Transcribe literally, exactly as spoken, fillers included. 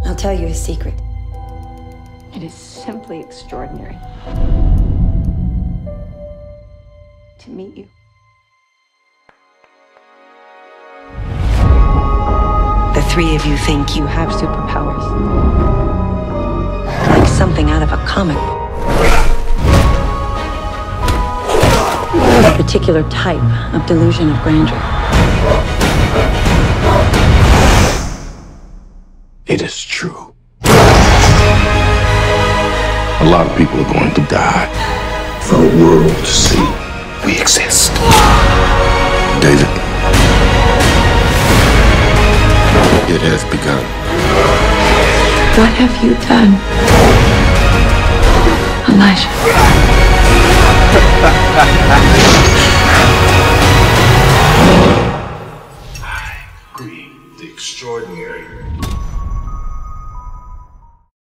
I'll tell you a secret. It is simply extraordinary to meet you. The three of you think you have superpowers. Like something out of a comic book. A particular type of delusion of grandeur. It is true. A lot of people are going to die for the world to see we exist. David, it has begun. What have you done, Elijah? I agree. The extraordinary